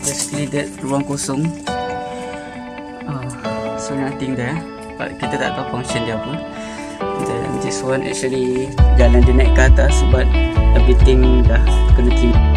basically that ruang kosong. So nothing there, but kita tak tahu function dia apa. Dan this one actually jalan dia naik ke atas, but everything dah kena timbang.